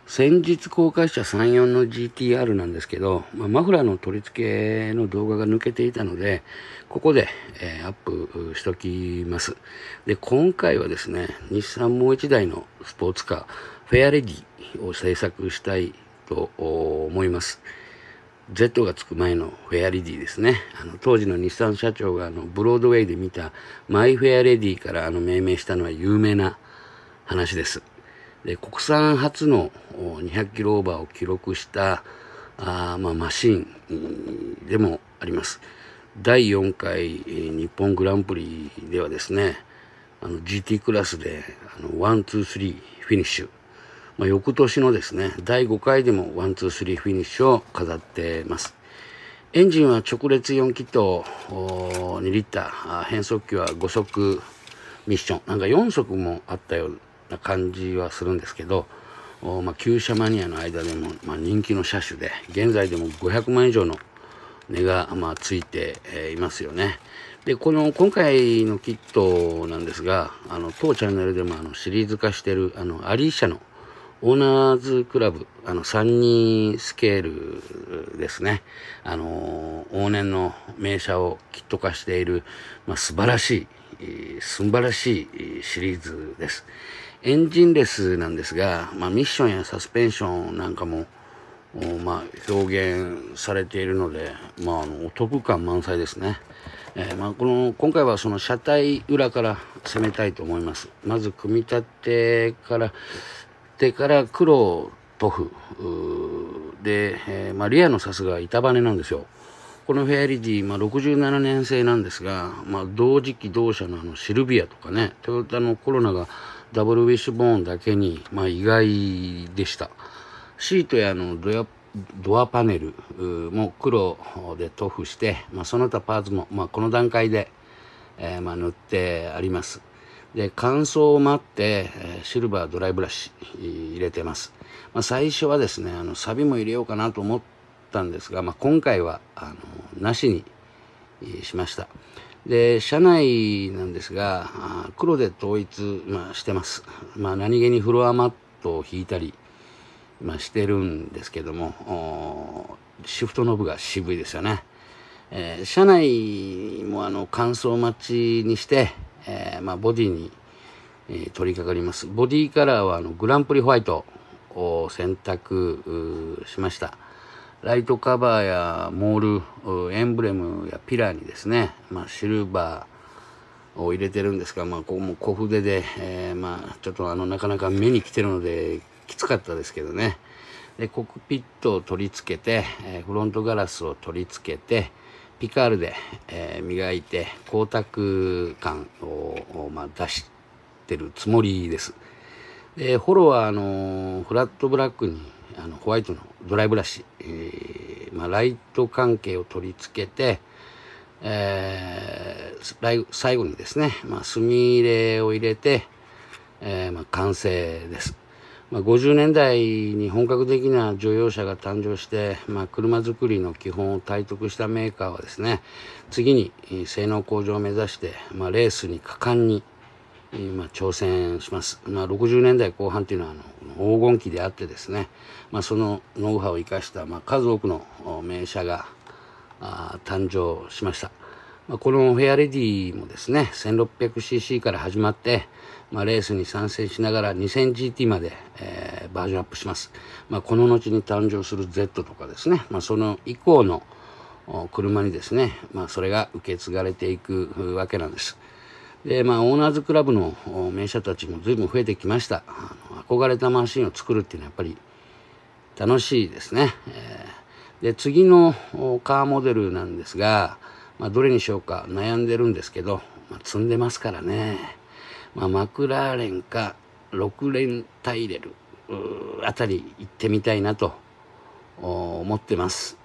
先日公開した34の GTR なんですけど、マフラーの取り付けの動画が抜けていたので、ここで、アップしときます。で、今回はですね、日産もう一台のスポーツカー、フェアレディを制作したいと思います。Z がつく前のフェアレディですね。当時の日産社長がブロードウェイで見たマイフェアレディから命名したのは有名な話です。で、国産初の200キロオーバーを記録したマシンでもあります。第4回日本グランプリではですね、GT クラスで1、2、3フィニッシュ。翌年のですね、第5回でも1、2、3フィニッシュを飾っています。エンジンは直列4気筒2リッター、変速機は5速ミッション。なんか4速もあったような感じはするんですけど、旧車マニアの間でも、人気の車種で、現在でも500万以上の値が、ついていますよね。で、今回のキットなんですが、当チャンネルでもシリーズ化しているアリー社のオーナーズクラブ、32スケールですね。往年の名車をキット化している、素晴らしいシリーズです。エンジンレスなんですが、ミッションやサスペンションなんかも、表現されているので、お得感満載ですね。今回はその車体裏から攻めたいと思います。まず組み立てから黒塗布で、リアのサスが板バネなんですよ。このフェアリディ、67年製なんですが、同時期同社のシルビアとかね、トヨタのコロナがダブルウィッシュボーンだけに、意外でした。シートやドアパネルも黒で塗布して、その他パーツも、この段階で、塗ってあります。で、乾燥を待って、シルバードライブラシ入れてます。最初はですね、サビも入れようかなと思ったんですが、今回はなしにしました。で、車内なんですが、黒で統一、してます。何気にフロアマットを引いたり、してるんですけども、シフトノブが渋いですよね。車内も乾燥待ちにして、ボディに、取り掛かります。ボディカラーはグランプリホワイトを選択しました。ライトカバーやモール、エンブレムやピラーにですね、シルバーを入れてるんですが、ここも小筆で、ちょっとなかなか目に来てるのできつかったですけどね。で、コックピットを取り付けて、フロントガラスを取り付けて、ピカールで、磨いて光沢感を、出してるつもりです。で、ホロはフラットブラックにホワイトのドライブラシ、ライト関係を取り付けて、最後にですね、墨入れを入れて、完成です。50年代に本格的な乗用車が誕生して、車作りの基本を体得したメーカーはですね、次に性能向上を目指して、レースに果敢に、挑戦します。60年代後半というのは黄金期であってですね、そのノウハウを生かした、数多くの名車が誕生しました。このフェアレディもですね、1600cc から始まって、レースに参戦しながら 2000GT まで、バージョンアップします。この後に誕生する Z とかですね、その以降の車にですね、それが受け継がれていくわけなんです。で、オーナーズクラブの名車たちも随分増えてきました。憧れたマシンを作るっていうのはやっぱり楽しいですね。で、次のカーモデルなんですが、どれにしようか悩んでるんですけど、積んでますからね。マクラーレンか6連タイレルあたり行ってみたいなと思ってます。